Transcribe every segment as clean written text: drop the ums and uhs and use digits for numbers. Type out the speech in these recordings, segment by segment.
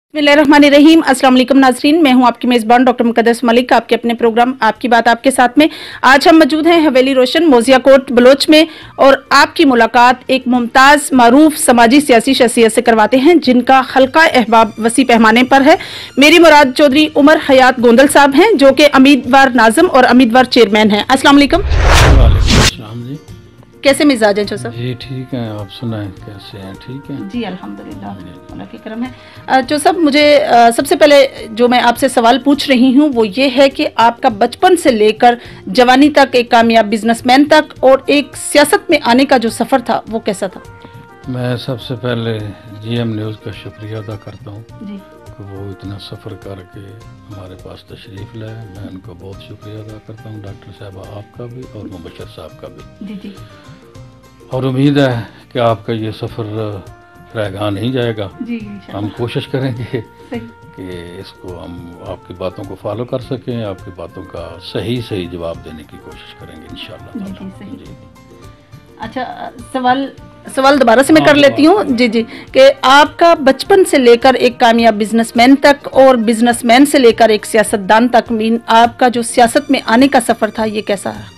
बिस्मिल्लाहिर्रहमानिर्रहीम। अस्सलाम वालेकुम नाज़रीन, मैं हूं आपकी मेज़बान डॉक्टर मुक़द्दस मलिक, आपके अपने प्रोग्राम आपकी बात आपके साथ में। आज हम मौजूद हैं हवेली रोशन मोज़िया कोट बलोच में और आपकी मुलाकात एक मुमताज़ मारूफ समाजी सियासी शख्सियत से करवाते हैं जिनका हल्का अहबाब वसी पैमाने पर है। मेरी मुराद चौधरी उमर हयात गोंदल साहब हैं जो कि उम्मीदवार नाज़म और उम्मीदवार चेयरमैन हैं। अस्सलाम वालेकुम। वालेकुम जी। कैसे मिजाज हैं चो साहब? जी ठीक है, आप सुनाएं कैसे हैं? ठीक है जी अल्हम्दुलिल्लाह, अल्लाह की करम है। जो सब मुझे सबसे पहले जो मैं आपसे सवाल पूछ रही हूँ वो ये है कि आपका बचपन से लेकर जवानी तक, एक कामयाब बिजनेसमैन तक और एक सियासत में आने का जो सफ़र था वो कैसा था? मैं सबसे पहले जीएम न्यूज़ का शुक्रिया अदा करता हूँ जी कि वो इतना सफ़र करके हमारे पास तशरीफ़ लाए। मैं उनको बहुत शुक्रिया अदा करता हूँ, डॉक्टर साहबा आपका भी और मुबशर साहब का भी। जी जी और उम्मीद है कि आपका ये सफ़र रहेगा नहीं जाएगा। जी हम कोशिश करेंगे सही। कि इसको हम आपकी बातों को फॉलो कर सकें, आपकी बातों का सही सही जवाब देने की कोशिश करेंगे इंशाअल्लाह जी, ताला। सही। जी। अच्छा, सवाल दोबारा से मैं कर लेती हूँ। जी जी, कि आपका बचपन से लेकर एक कामयाब बिजनेसमैन तक और बिजनेसमैन से लेकर एक सियासतदान तक, मीन आपका जो सियासत में आने का सफ़र था ये कैसा है?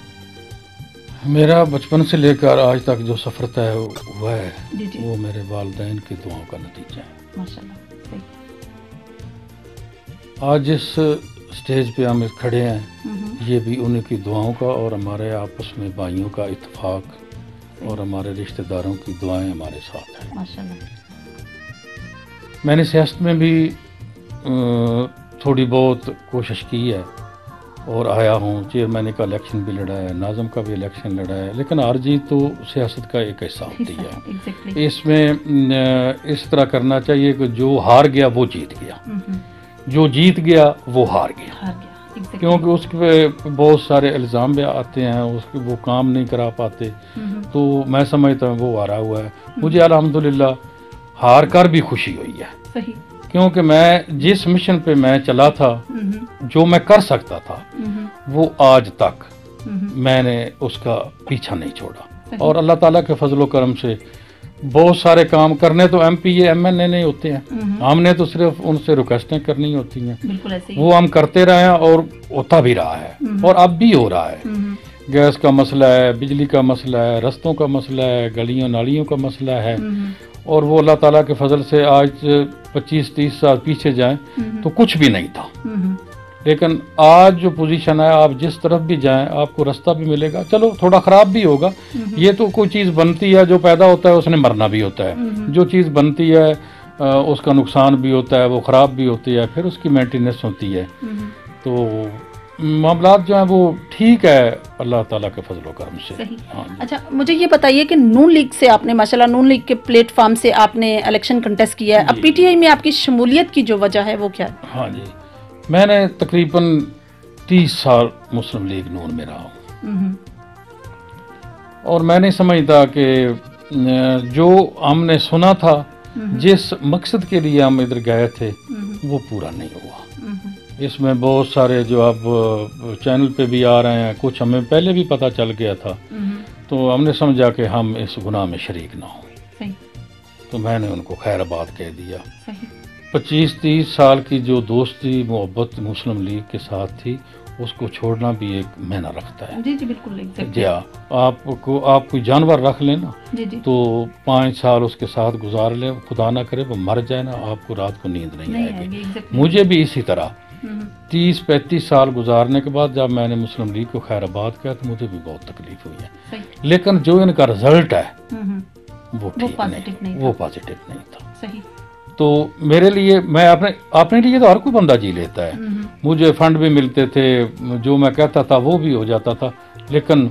मेरा बचपन से लेकर आज तक जो सफ़र तय हुआ है जी जी वो मेरे वालिदैन की दुआओं का नतीजा है। माशाल्लाह सही। आज जिस स्टेज पे हम खड़े हैं हम्म, ये भी उन्हीं की दुआओं का और हमारे आपस में भाइयों का इत्तेफाक और हमारे रिश्तेदारों की दुआएं हमारे साथ हैं। माशाल्लाह। मैंने सियासत में भी थोड़ी बहुत कोशिश की है और आया हूँ। चेयरमैन का इलेक्शन भी लड़ा है, नाज़म का भी इलेक्शन लड़ा है, लेकिन हार जीत तो सियासत का एक हिस्सा होती है। एग्जैक्टली। इसमें इस तरह करना चाहिए कि जो हार गया वो जीत गया, जो जीत गया वो हार गया। हार गया। Exactly. क्योंकि उस पे बहुत सारे इल्ज़ाम भी आते हैं, उसके वो काम नहीं करा पाते, तो मैं समझता हूँ वो हारा हुआ है। मुझे अल्हम्दुलिल्लाह हार कर भी खुशी हुई है, सही। क्योंकि मैं जिस मिशन पे मैं चला था, जो मैं कर सकता था, वो आज तक मैंने उसका पीछा नहीं छोड़ा। और अल्लाह ताला के फजलो करम से बहुत सारे काम करने तो MP MNA नहीं होते हैं, हमने तो सिर्फ उनसे रिक्वेस्टें करनी होती हैं, बिल्कुल ऐसे ही। वो हम करते रहे हैं और होता भी रहा है और अब भी हो रहा है। गैस का मसला है, बिजली का मसला है, रस्तों का मसला है, गलियों नालियों का मसला है, और वो अल्लाह ताला के फजल से आज 25-30 साल पीछे जाएं तो कुछ भी नहीं था। लेकिन आज जो पोजीशन है, आप जिस तरफ भी जाएं आपको रास्ता भी मिलेगा। चलो थोड़ा ख़राब भी होगा, ये तो कोई चीज़ बनती है, जो पैदा होता है उसने मरना भी होता है। जो चीज़ बनती है उसका नुकसान भी होता है, वो ख़राब भी होती है, फिर उसकी मेंटेनेंस होती है। तो मामलात जो हैं वो ठीक है अल्लाह ताला के फजलो करम से। हाँ। अच्छा, मुझे ये बताइए कि नून लीग से आपने माशाल्लाह नून लीग के प्लेटफॉर्म से आपने इलेक्शन कंटेस्ट किया है। अब PTI में आपकी शमूलियत की जो वजह है वो क्या है? हाँ जी, मैंने तकरीबन 30 साल मुस्लिम लीग नून में रहा हूँ और मैंने समझता कि जो हमने सुना था, जिस मकसद के लिए हम इधर गए थे, वो पूरा नहीं हुआ। इसमें बहुत सारे जो अब चैनल पे भी आ रहे हैं, कुछ हमें पहले भी पता चल गया था, तो हमने समझा कि हम इस गुनाह में शरीक ना हों, तो मैंने उनको खैराबाद कह दिया। 25-30 साल की जो दोस्ती मोहब्बत मुस्लिम लीग के साथ थी, उसको छोड़ना भी एक मायना रखता है। जी जी बिल्कुल एग्जैक्टली। जी हाँ, आप कोई जानवर रख लेना तो 5 साल उसके साथ गुजार ले, खुदा ना करे वो मर जाए ना, आपको रात को नींद नहीं आएगी। मुझे भी इसी तरह 30-35 साल गुजारने के बाद जब मैंने मुस्लिम लीग को खैराबाद किया तो मुझे भी बहुत तकलीफ हुई है, लेकिन जो इनका रिजल्ट है वो ठीक नहीं, वो पॉजिटिव नहीं था। सही। तो मेरे लिए, मैं अपने लिए तो हर कोई बंदा जी लेता है, मुझे फंड भी मिलते थे, जो मैं कहता था वो भी हो जाता था, लेकिन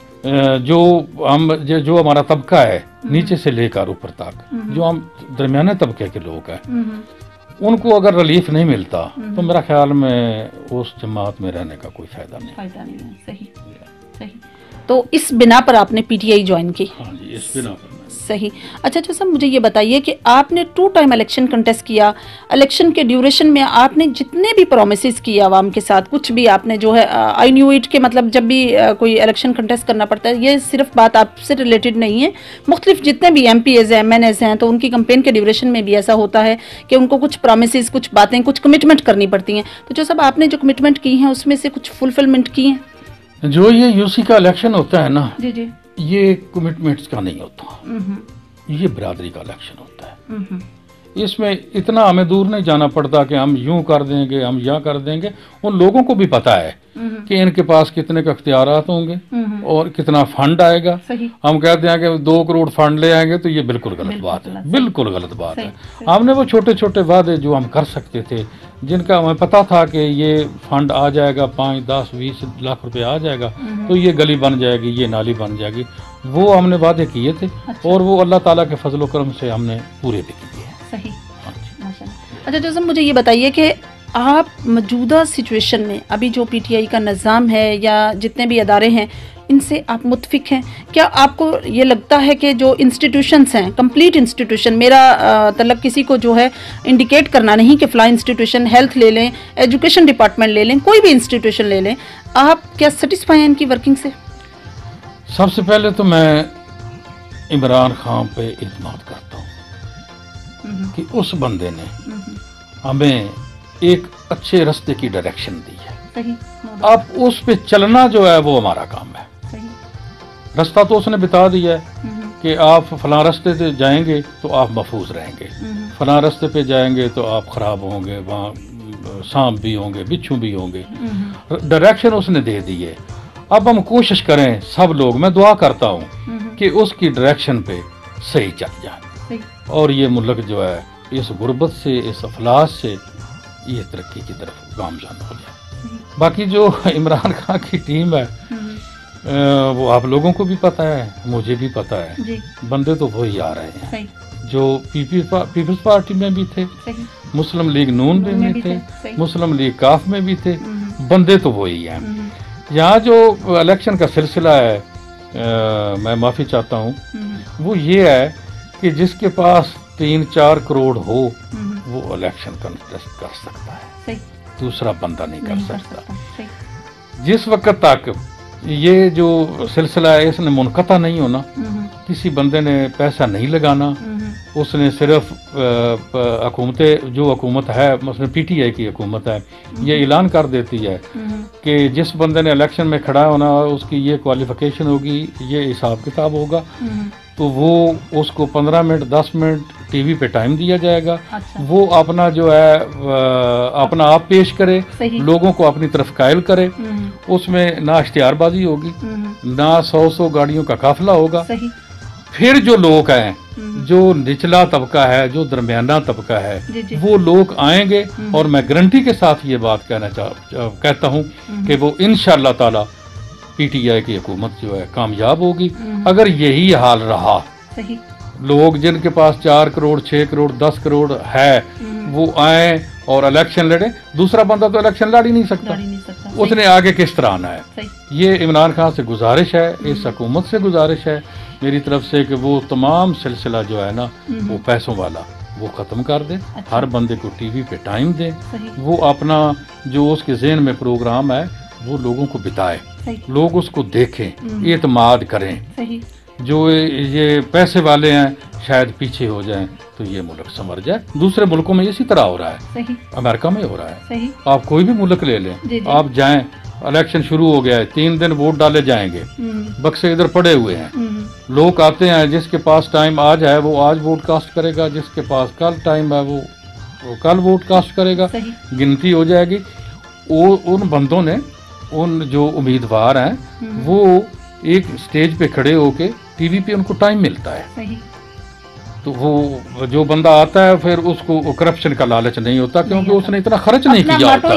जो हमारा तबका है नीचे से लेकर ऊपर तक, जो हम दरमियाने तबके के लोग हैं, उनको अगर रिलीफ नहीं मिलता तो मेरा ख्याल में उस जमात में रहने का कोई फायदा नहीं है। सही सही। तो इस बिना पर आपने PTI ज्वाइन की? हाँ जी, इस बिना पर صحیح. اچھا صاحب مجھے یہ بتائیے کہ آپ نے 2 ٹائم الیکشن کنٹیسٹ کیا. الیکشن کے ڈیوریشن میں آپ نے جتنے بھی پرومسز کیے عوام کے ساتھ, کچھ بھی آپ نے جو ہے آئی نیو اٹ کے مطلب جب بھی کوئی الیکشن کنٹیسٹ کرنا پڑتا ہے, یہ صرف بات آپ سے ریلیٹڈ نہیں ہے, مختلف جتنے بھی ایم پی ایز ہیں, ایم این ایز ہیں, تو ان کی کمپین کے ڈیوریشن میں بھی ایسا ہوتا ہے کہ ان کو کچھ پرومسز, کچھ باتیں, کچھ کمٹمنٹ کرنی پڑتی ہیں. تو جو صاحب آپ نے جو کمٹمنٹ کی ہیں اس میں سے کچھ فلفلمنٹ کی ہیں؟ جو یہ یو سی کا الیکشن ہوتا ہے نا, جی جی, یہ کمٹمنٹس کا نہیں ہوتا, یہ برادری کا الیکشن ہوتا ہے. اس میں اتنا ہمیں دور نہیں جانا پڑتا کہ ہم یوں کر دیں گے, ہم یہاں کر دیں گے. ان لوگوں کو بھی پتا ہے کہ ان کے پاس کتنے کا اختیارات ہوں گے اور کتنا فنڈ آئے گا. ہم کہتے ہیں کہ 2 کروڑ فنڈ لے آئیں گے, تو یہ بالکل غلط بات ہے, بالکل غلط بات ہے. ہم نے وہ چھوٹے چھوٹے وعدے جو ہم کر سکتے تھے, جن کا ہمیں پتا تھا کہ یہ فنڈ آ جائے گا, 5, 10, 20 لاکھ روپے آ جائے گا, تو یہ گلی بن جائے گی, یہ نالی بن جائے گی, وہ ہم نے وعدے کیے تھے. اور وہ اللہ تعالیٰ کے فضل و کرم سے ہم نے پورے بھی کیے ہیں. صحیح. اچھا جو مجھے یہ بتائیے کہ آپ موجودہ سچویشن میں ابھی جو پی ٹی آئی کا نظام ہے یا جتنے بھی ادارے ہیں, ان سے آپ متفق ہیں؟ کیا آپ کو یہ لگتا ہے کہ جو انسٹیٹیوشنس ہیں, کمپلیٹ انسٹیٹیوشن, میرا طلب کسی کو جو ہے انڈیکیٹ کرنا نہیں کہ فلاں انسٹیٹیوشن, ہیلتھ لے لیں, ایجوکیشن ڈپارٹمنٹ لے لیں, کوئی بھی انسٹیٹیوشن لے لیں, آپ کیا سیٹسفائی ہیں ان کی ورکنگ سے؟ سب سے پہلے تو میں عمران خان پہ اعتماد کرتا ہوں کہ اس بندے نے ہمیں ایک اچھے راستے کی ڈائریکشن دی ہے. اب اس پہ چلنا جو ہے وہ ہمارا کام ہے. راستہ تو اس نے بتا دیا ہے کہ آپ فلاں راستے سے جائیں گے تو آپ محفوظ رہیں گے, فلاں راستے پہ جائیں گے تو آپ خراب ہوں گے, وہاں سانپ بھی ہوں گے, بچھو بھی ہوں گے. ڈائریکشن اس نے دے دی ہے. اب ہم کوشش کریں سب لوگ, میں دعا کرتا ہوں کہ اس کی ڈائریکشن پہ صحیح چل جائے, اور یہ ملک جو ہے اس غربت سے, اس افلاس سے یہ ترقی کی طرف گامزن ہو جائے. باقی جو عمران خان کی ٹیم ہے وہ آپ لوگوں کو بھی پتہ ہے, مجھے بھی پتہ ہے, بندے تو وہی آ رہے ہیں جو پیپلز پارٹی میں بھی تھے, مسلم لیگ نون میں بھی تھے, مسلم لیگ کاف میں بھی تھے, بندے تو وہی ہیں. یہاں جو الیکشن کا سلسلہ ہے, میں معافی چاہتا ہوں, وہ یہ ہے کہ جس کے پاس 3-4 کروڑ ہو وہ الیکشن کنٹیسٹ کر سکتا ہے, دوسرا بندہ نہیں کر سکتا. جس وقت تک یہ جو سلسلہ ہے اس نے منقطع نہیں ہونا, کسی بندے نے پیسہ نہیں لگانا, اس نے صرف جو حکومت ہے, مثلا پی ٹی آئی کی حکومت ہے, یہ اعلان کر دیتی ہے کہ جس بندے نے الیکشن میں کھڑا ہونا اس کی یہ کوالیفیکیشن ہوگی, یہ حساب کتاب ہوگا, تو وہ اس کو 15 منٹ 10 منٹ ٹی وی پہ ٹائم دیا جائے گا. وہ اپنا جو ہے اپنا آپ پیش کرے, لوگوں کو اپنی طرف قائل کرے. اس میں نہ اشتہار بازی ہوگی, نہ 100 گاڑیوں کا قافلہ ہوگا. پھر جو لوگ ہیں, جو نچلا طبقہ ہے, جو درمیانہ طبقہ ہے, وہ لوگ آئیں گے, اور میں گارنٹی کے ساتھ یہ بات کہتا ہوں کہ وہ انشاءاللہ تعالی پی ٹی آئی کی حکومت جو ہے کامیاب ہوگی. اگر یہی حال رہا, لوگ جن کے پاس 4 کروڑ 6 کروڑ 10 کروڑ ہے وہ آئیں اور الیکشن لڑیں, دوسرا بندہ تو الیکشن لڑ ہی نہیں سکتا, اس نے آگے کس طرح آنا ہے. یہ عمران خان سے گزارش ہے, اس حکومت سے گزارش ہے میری طرف سے کہ وہ تمام سلسلہ جو ہے نا وہ پیسوں والا وہ ختم کر دیں, ہر بندے کو ٹی وی پہ ٹائم دیں, وہ اپنا جو اس کے ذہن میں پروگرام ہے وہ لوگوں کو بتائے, لوگ اس کو دیکھیں, اعتماد کریں. جو یہ پیسے والے ہیں شاید پیچھے ہو جائیں تو یہ ملک سنور جائے. دوسرے ملکوں میں اسی طرح ہو رہا ہے, امریکہ میں ہو رہا ہے. آپ کوئی بھی ملک لے لیں, آپ جائیں, الیکشن شروع ہو گیا ہے, 3 دن ووٹ ڈالے جائیں گے, بکسے ادھر پڑے ہوئے ہیں, لوگ آتے ہیں, جس کے پاس ٹائم آج ہے وہ آج ووٹ کاسٹ کرے گا, جس کے پاس کل ٹائم ہے وہ کل ووٹ کاسٹ کرے گا, گنتی ہو جائے گی. ان بندوں نے, ان جو امیدوار ہیں وہ ایک سٹیج پہ کھڑے ہو کے ٹی وی پہ ان کو ٹائم ملتا ہے, تو وہ جو بندہ آتا ہے پھر اس کو کرپشن کا لالچ نہیں ہوتا, کیونکہ اس نے اتنا خرچ نہیں کیا ہوتا,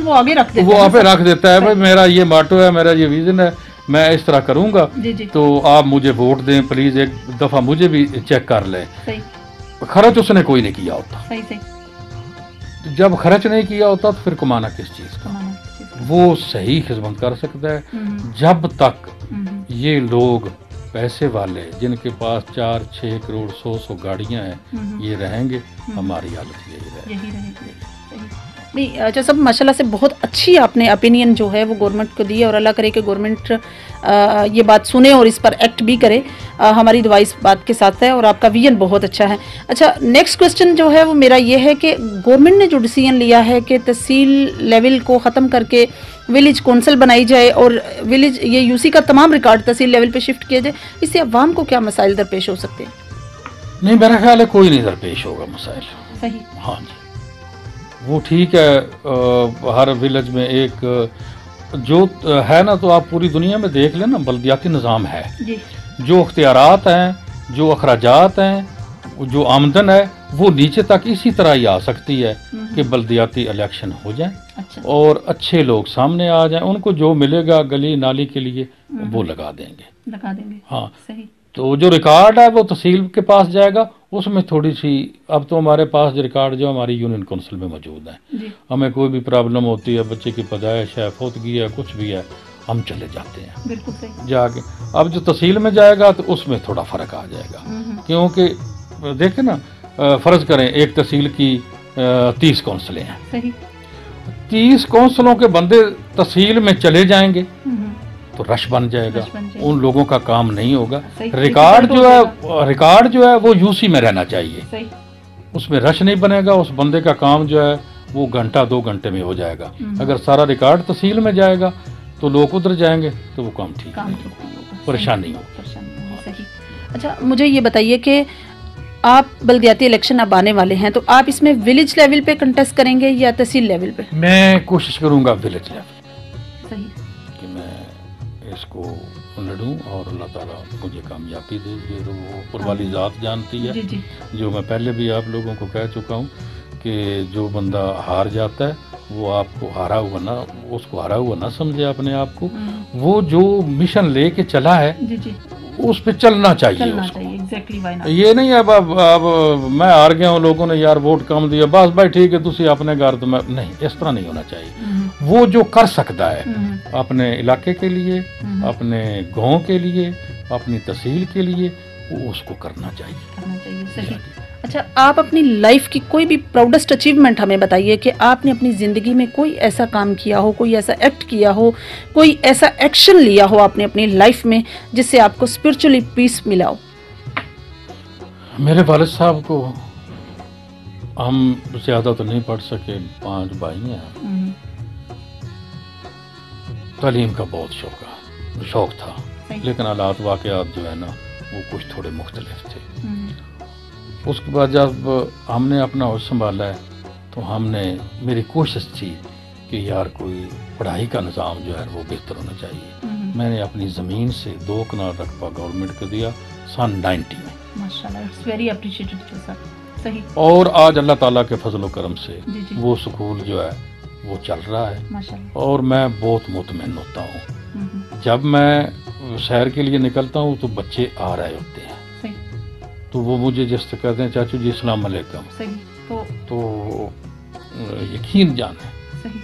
وہ آگے رکھ دیتا ہے, بھائی میرا یہ ماٹو ہے, میرا یہ ویژن ہے, میں اس طرح کروں گا, تو آپ مجھے ووٹ دیں پلیز, ایک دفعہ مجھے بھی چیک کر لیں. خرچ اس نے کوئی نہیں کیا ہوتا. جب خرچ نہیں کیا ہوتا تو پھر کمانا کس چیز کا. وہ صحیح خدمت کر سکتا ہے جب تک یہ لوگ پیسے والے جن کے پاس 4-6 کروڑ 100 گاڑیاں ہیں یہ رہیں گے، ہماری حالت یہی رہے گی۔ نہیں اچھا صاحب، ماشاءاللہ سے بہت اچھی آپ نے اپینین جو ہے وہ گورنمنٹ کو دی ہے، اور اللہ کرے کہ گورنمنٹ یہ بات سنے اور اس پر ایکٹ بھی کرے۔ ہماری دعا اس بات کے ساتھ ہے، اور آپ کا ویژن بہت اچھا ہے۔ اچھا نیکسٹ کوسچن جو ہے وہ میرا یہ ہے کہ گورنمنٹ نے جو ڈیسیژن لیا ہے کہ تحصیل لیول کو ختم کر کے ولیج کونسل بنائی جائے اور ولیج یہ یو سی کا تمام ریکارڈ تحصیل لیول پہ شفٹ کیا جائے، اس سے عوام کو کیا مسائل درپیش ہو سکتے ہیں؟ نہیں، میرا خیال ہے کوئی نہیں درپیش ہوگا مسائل۔ صحیح، ہاں جی، وہ ٹھیک ہے، ہر ولیج میں ایک جو ہے نا، تو آپ پوری دنیا میں دیکھ لیں نا، بلدیاتی نظام ہے، جی جو اختیارات ہیں، جو اخراجات ہیں، جو آمدن ہے، وہ نیچے تک اسی طرح ہی آ سکتی ہے کہ بلدیاتی الیکشن ہو جائیں اچھا اور اچھے لوگ سامنے آ جائیں، ان کو جو ملے گا گلی نالی کے لیے وہ لگا دیں گے۔ لگا دیں گے، ہاں، صحیح، تو جو ریکارڈ ہے وہ تحصیل کے پاس جائے گا، اس میں تھوڑی سی، اب تو ہمارے پاس جو ریکارڈ جو ہماری یونین کونسل میں موجود ہیں، جی ہمیں کوئی بھی پرابلم ہوتی ہے، بچے کی پیدائش ہے، فوتگی ہے، کچھ بھی ہے، ہم چلے جاتے ہیں بالکل صحیح، جا کے۔ اب جو تحصیل میں جائے گا تو اس میں تھوڑا فرق آ جائے گا، کیونکہ دیکھیں نا، فرض کریں ایک تحصیل کی 30 کونسلیں ہیں، صحیح، 30 کونسلوں کے بندے تحصیل میں چلے جائیں گے تو رش بن جائے گا، ان لوگوں کا کام نہیں ہوگا۔ ریکارڈ جو ہے وہ یو سی میں رہنا چاہیے، صحیح، اس میں رش نہیں بنے گا، اس بندے کا کام جو ہے وہ گھنٹہ 2 گھنٹے میں ہو جائے گا۔ اگر سارا ریکارڈ تحصیل میں جائے گا تو لوگ ادھر جائیں گے تو وہ کام ٹھیک نہیں ہوگا، پریشانی ہوگی۔ صحیح۔ اچھا مجھے یہ بتائیے کہ آپ بلدیاتی الیکشن اب آنے والے ہیں، تو آپ اس میں ولیج لیول پہ کنٹیسٹ کریں گے یا تحصیل لیول پہ؟ میں کوشش کروں گا ولیج لیول صحیح، کہ میں اس کو لڑوں اور اللہ تعالیٰ مجھے کامیابی دے، یہ تو وہ اوپر والی ذات جانتی ہے۔ جی جی، جو میں پہلے بھی آپ لوگوں کو کہہ چکا ہوں کہ جو بندہ ہار جاتا ہے وہ آپ کو ہارا ہوا نہ، اس کو ہارا ہوا نہ سمجھے اپنے آپ کو، وہ جو مشن لے کے چلا ہے جی جی، اس پہ چلنا چاہیے اس کو۔ یہ نہیں اب میں ہار گیا ہوں، لوگوں نے یار ووٹ کم دیا، بس بھائی ٹھیک ہے تسی اپنے گھر، تو میں نہیں، اس طرح نہیں ہونا چاہیے۔ وہ جو کر سکتا ہے اپنے علاقے کے لیے، اپنے گاؤں کے لیے، اپنی تحصیل کے لیے، وہ اس کو کرنا چاہیے۔ صحیح۔ اچھا آپ اپنی لائف کی کوئی بھی پراؤڈسٹ اچیومنٹ ہمیں بتائیے کہ آپ نے اپنی زندگی میں کوئی ایسا کام کیا ہو، کوئی ایسا ایکٹ کیا ہو، کوئی ایسا ایکشن لیا ہو آپ نے اپنی لائف میں جس سے آپ کو اسپرچولی پیس ملا ہو۔ میرے والد صاحب کو، ہم زیادہ تو نہیں پڑھ سکے، 5 بھائی ہیں، تعلیم کا بہت شوق تھا، لیکن حالات واقعات جو ہے نا وہ کچھ تھوڑے مختلف تھے۔ اس کے بعد جب ہم نے اپنا ہوش سنبھالا ہے تو ہم نے، میری کوشش تھی کہ یار کوئی پڑھائی کا نظام جو ہے وہ بہتر ہونا چاہیے۔ میں نے اپنی زمین سے 2 کنال رقبہ گورنمنٹ کو دیا سن 90 میں، ماشاءاللہ، اٹس ویری اپریشیٹڈ سر۔ صحیح، اور آج اللہ تعالیٰ کے فضل و کرم سے جی جی، وہ سکول جو ہے وہ چل رہا ہے، ماشاءاللہ، اور میں بہت مطمئن ہوتا ہوں۔ جب میں سیر کے لیے نکلتا ہوں تو بچے آ رہے ہوتے ہیں، تو وہ مجھے جس سے کہتے ہیں چاچو جی السلام علیکم، صحیح، تو یقین جانے صحیح،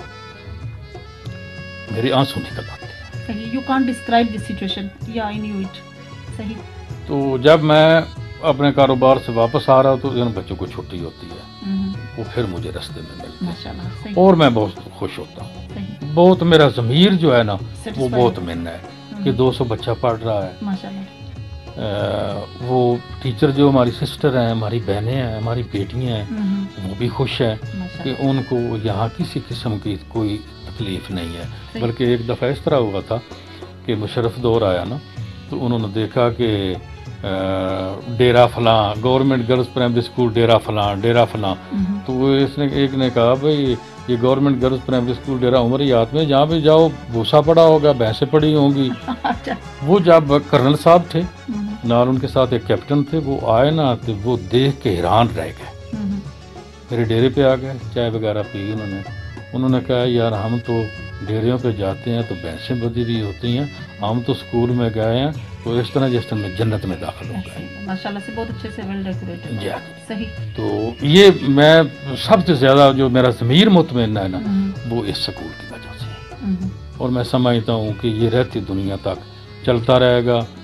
میرے آنسو نکل آتے ہیں۔ صحیح، you can't describe this situation, یا آئی نیو اٹ۔ صحیح، تو جب میں اپنے کاروبار سے واپس آ رہا ہوں تو ان بچوں کو چھٹی ہوتی ہے، وہ پھر مجھے راستے میں ملتے ہیں، ماشاءاللہ، صحیح، اور میں بہت خوش ہوتا ہوں، صحیح، بہت میرا ضمیر جو ہے نا وہ Satisfied. بہت من ہے کہ 200 بچہ پڑھ رہا ہے۔ ماشاءاللہ، وہ ٹیچر جو ہماری سسٹر ہیں، ہماری بہنیں ہیں، ہماری بیٹیاں ہیں، وہ بھی خوش ہیں کہ ماشاءاللہ، ان کو یہاں کسی قسم کی کوئی تکلیف نہیں ہے۔ بلکہ ایک دفعہ اس طرح ہوا تھا کہ مشرف دور آیا نا، تو انہوں نے دیکھا کہ ڈیرا فلاں government girls primary school Dera فلاں، تو وہ اس نے ایک نے کہا بھائی یہ government girls primary school Dera Umriyat میں جہاں بھی جاؤ بھوسا پڑا ہوگا، بھینسیں پڑی ہوں گی۔ وہ جب کرنل صاحب تھے نال، ان کے ساتھ ایک کیپٹن تھے، وہ آئے نا تو وہ دیکھ کے حیران رہ گئے، میرے ڈیرے پہ آ گئے، چائے وغیرہ پی انہوں نے کہا یار ہم تو ڈیریوں پہ جاتے ہیں تو بھینسیں بدی ہوئی ہوتی ہیں، ہم تو اسکول میں گئے ہیں تو اس طرح جس طرح میں جنت میں داخل ہو گئے۔ ماشاءاللہ سے بہت اچھے سے ویل ڈیکوریٹڈ۔ جی، صحیح، تو یہ میں سب سے زیادہ جو میرا ضمیر مطمئن ہے نا وہ اس سکول کی وجہ سے، اور میں سمجھتا ہوں کہ یہ رہتی دنیا تک چلتا رہے گا،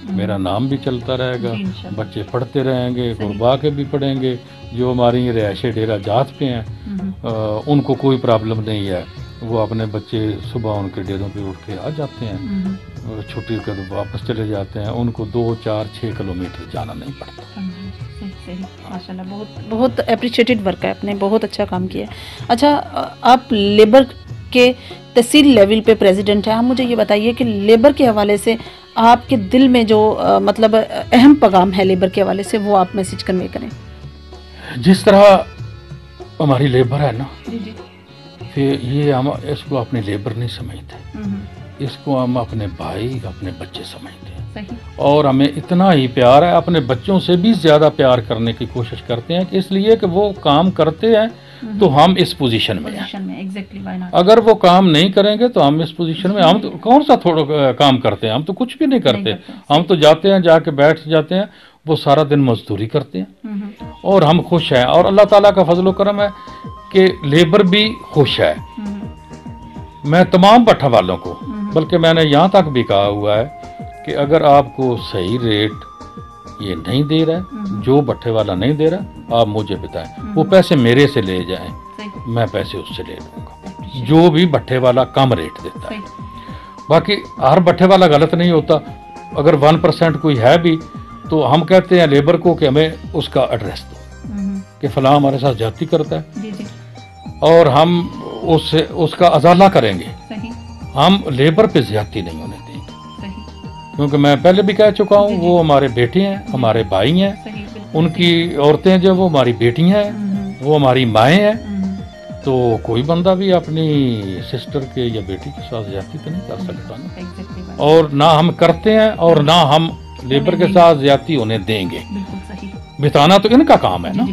میرا نام بھی چلتا رہے گا، انشاءاللہ۔ بچے پڑھتے رہیں گے، غربا کے بھی پڑھیں گے، جو ہماری رہائش ڈیرہ جات پہ ہیں ان کو کوئی پرابلم نہیں ہے، وہ اپنے بچے صبح ان کے ڈیروں پہ اٹھ کے آ جاتے ہیں، چھٹی کر واپس چلے جاتے ہیں، ان کو 2 4 6 کلومیٹر جانا نہیں پڑتا۔ ماشاء اللہ، بہت بہت اپریشیٹڈ ورک ہے، آپ نے بہت اچھا کام کیا ہے۔ اچھا، آپ لیبر کے تحصیل لیول پہ پریزیڈنٹ ہیں، آپ مجھے یہ بتائیے کہ لیبر کے حوالے سے آپ کے دل میں جو مطلب اہم پیغام ہے لیبر کے حوالے سے، وہ آپ میسج کنوے کریں۔ جس طرح ہماری لیبر ہے نا، پھر یہ ہم اس کو اپنی لیبر نہیں سمجھتے، اس کو ہم اپنے بھائی اپنے بچے سمجھتے ہیں، اور ہمیں اتنا ہی پیار ہے، اپنے بچوں سے بھی زیادہ پیار کرنے کی کوشش کرتے ہیں، کہ اس لیے کہ وہ کام کرتے ہیں تو ہم اس پوزیشن میں ہیں۔ اگر وہ کام نہیں کریں گے تو ہم اس پوزیشن میں، ہم تو کون سا تھوڑا کام کرتے ہیں، ہم تو کچھ بھی نہیں کرتے، ہم تو جاتے ہیں، جا کے بیٹھ جاتے ہیں، وہ سارا دن مزدوری کرتے ہیں، اور ہم خوش ہیں، اور اللہ تعالیٰ کا فضل و کرم ہے کہ لیبر بھی خوش ہے۔ میں تمام بٹھا والوں کو، بلکہ میں نے یہاں تک بھی کہا ہوا ہے کہ اگر آپ کو صحیح ریٹ یہ نہیں دے رہا ہے، جو بٹھے والا نہیں دے رہا، آپ مجھے بتائیں، وہ پیسے میرے سے لے جائیں، میں پیسے اس سے لے لوں گا، جو بھی بٹھے والا کم ریٹ دیتا ہے۔ باقی ہر بٹھے والا غلط نہیں ہوتا، اگر 1% کوئی ہے بھی تو ہم کہتے ہیں لیبر کو کہ ہمیں اس کا ایڈریس دو کہ فلاں ہمارے ساتھ زیادتی کرتا ہے، اور ہم اس کا ازالہ کریں گے، ہم لیبر پہ زیادتی نہیں ہونے دیں گے، کیونکہ میں پہلے بھی کہہ چکا ہوں، وہ ہمارے بیٹے ہیں، ہمارے بھائی ہیں، ان کی عورتیں جو وہ ہماری بیٹیاں ہیں، وہ ہماری مائیں ہیں، تو کوئی بندہ بھی اپنی سسٹر کے یا بیٹی کے ساتھ زیادتی تو نہیں کر سکتا نا، اور نہ ہم کرتے ہیں، اور نہ ہم لیبر کے ساتھ زیادتی ہونے دیں گے۔ بتانا تو ان کا کام ہے نا،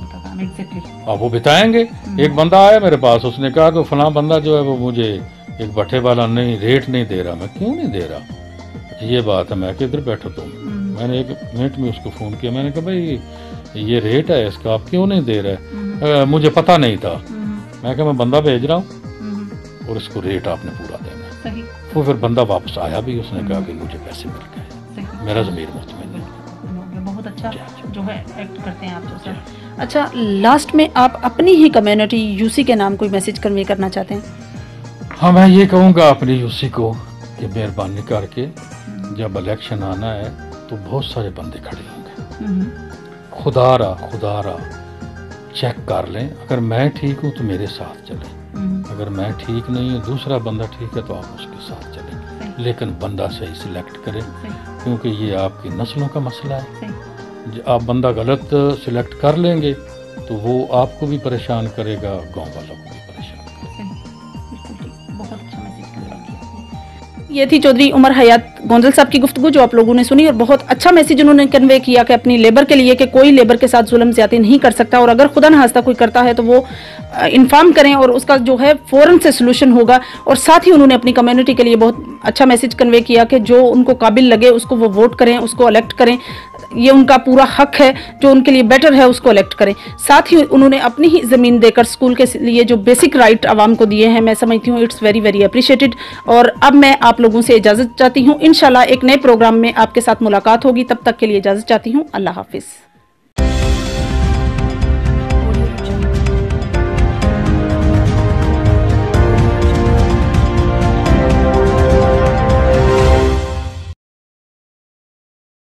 اب وہ بتائیں گے۔ ایک بندہ آیا میرے پاس، اس نے کہا کہ فلاں بندہ جو ہے وہ مجھے ایک بٹھے والا نہیں ریٹ نہیں دے رہا۔ میں کیوں نہیں دے رہا؟ یہ بات ہے، میں کہ ادھر بیٹھو تم۔ میں نے 1 منٹ میں اس کو فون کیا، میں نے کہا بھائی یہ ریٹ ہے اس کا، آپ کیوں نہیں دے رہے؟ مجھے پتہ نہیں تھا۔ میں کہا میں بندہ بھیج رہا ہوں اور اس کو ریٹ آپ نے پورا دینا ہے۔ وہ پھر بندہ واپس آیا بھی، اس نے کہا کہ مجھے پیسے مل گئے، میرا ضمیر مطمئن ہے۔ بہت اچھا جو ہے ایکٹ کرتے ہیں آپ جو سر۔ اچھا، لاسٹ میں آپ اپنی ہی کمیونٹی یوسی کے نام کوئی میسج کنوے کرنا چاہتے ہیں؟ ہاں، میں یہ کہوں گا اپنی یوسی کو کہ مہربانی کر کے جب الیکشن آنا ہے تو بہت سارے بندے کھڑے ہوں گے، خدا را چیک کر لیں، اگر میں ٹھیک ہوں تو میرے ساتھ چلیں، اگر میں ٹھیک نہیں ہوں، دوسرا بندہ ٹھیک ہے تو آپ اس کے ساتھ چلیں، لیکن بندہ صحیح سلیکٹ کریں، کیونکہ یہ آپ کی نسلوں کا مسئلہ ہے۔ آپ بندہ غلط سلیکٹ کر لیں گے تو وہ آپ کو بھی پریشان کرے گا، گاؤں والوں کو بھی پریشان کرے گا۔ بہت اچھا میسج یہ تھی چودھری عمر حیات گونزل صاحب کی گفتگو جو آپ لوگوں نے سنی، اور بہت اچھا میسج انہوں نے کنوے کیا کہ اپنی لیبر کے لیے کہ کوئی لیبر کے ساتھ ظلم زیادتی نہیں کر سکتا، اور اگر خدا نخواستہ کوئی کرتا ہے تو وہ انفارم کریں اور اس کا جو ہے فوراً سے سلوشن ہوگا۔ اور ساتھ ہی انہوں نے اپنی کمیونٹی کے لیے بہت اچھا میسج کنوے کیا کہ جو ان کو قابل لگے اس کو وہ ووٹ کریں، اس کو الیکٹ کریں، یہ ان کا پورا حق ہے، جو ان کے لیے بیٹر ہے اس کو الیکٹ کریں۔ ساتھ ہی انہوں نے اپنی ہی زمین دے کر اسکول کے لیے جو بیسک رائٹ عوام کو دیے ہیں، میں سمجھتی ہوں اٹس ویری ویری اپریشیٹڈ۔ اور اب میں آپ لوگوں سے اجازت چاہتی ہوں، انشاءاللہ ایک نئے پروگرام میں آپ کے ساتھ ملاقات ہوگی، تب تک کے لیے اجازت چاہتی ہوں، اللہ حافظ۔